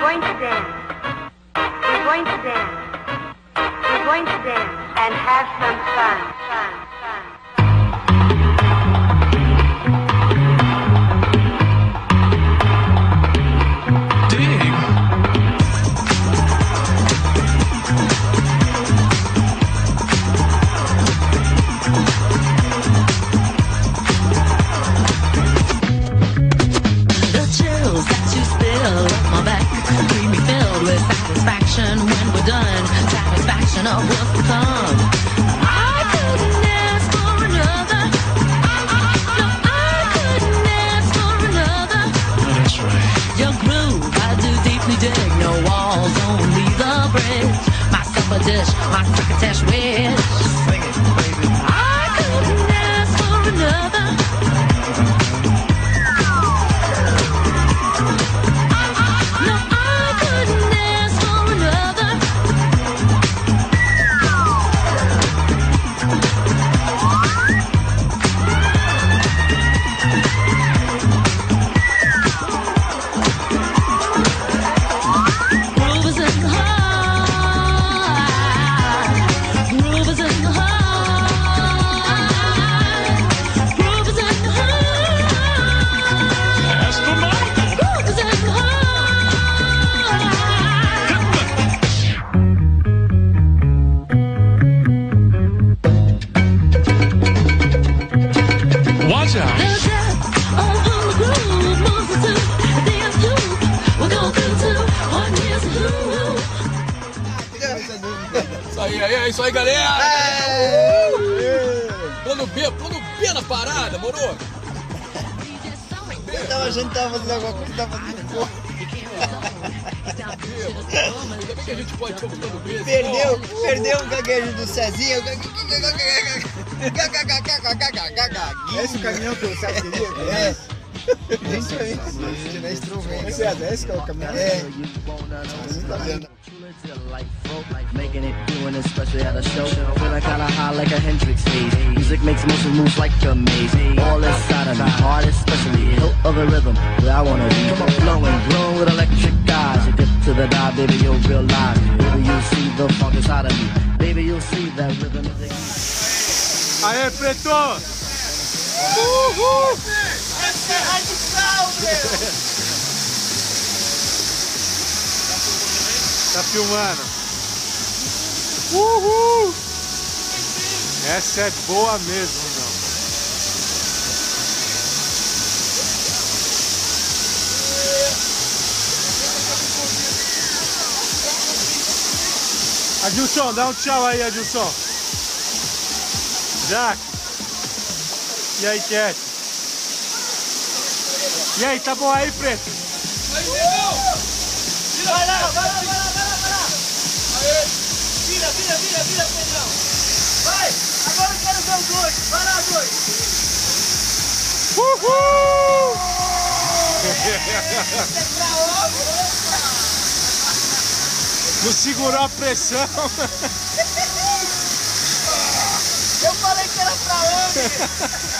going to dance. We're going to dance. We're going to dance and have some fun. When we're done, satisfaction of what's to come. I couldn't ask for another. No, I couldn't ask for another. Oh, that's right. Your groove, I do deeply dig. No walls, only the bridge. My supper dish, my crocketesh wish. Sing it, baby. I couldn't ask for another. No, I couldn't ask for another. Groove is in the heart. Groove is in the heart. Groove is in the heart. Astronomical. Groove is in the heart. Watch out. The depth of the groove moves us to dance to. We'll go through 1 year's who. Isso aí, galera! Plano B na parada, moro? Eu tava achando que tava fazendo alguma coisa, tava fazendo porra. Ainda bem que a gente pode ir pro plano B. Perdeu o gaguejo do Cezinha. Esse caminhão que o César queria? É. Isso aí. Esse que é o caminhão? É. Making it, doing it, especially at a show. Feeling kinda high like a Hendrix haze. Music makes motion moves like a maze. All inside of me, heart especially, hilt of the rhythm, where I wanna be. Glowing with electric eyes. You get to the dive, baby, you'll realize. Baby, you'll see the funk inside of me. Baby, you'll see that rhythm of the heat. Aê, Preto! Uhul! Essa é radical, meu! Tá filmando. Uhul! Essa é boa mesmo, não. Adilson, dá um tchau aí, Adilson. Jack. E aí, Cat? E aí, tá bom aí, Preto? Vai lá! Vira, Pedrão! Vai! Agora eu quero ver os dois! Vai lá, dois! Uhul! Não segurou a pressão. Eu falei que era pra homem!